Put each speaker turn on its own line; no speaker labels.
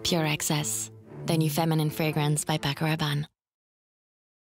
Pure Excess, the new feminine fragrance by Paco Rabanne.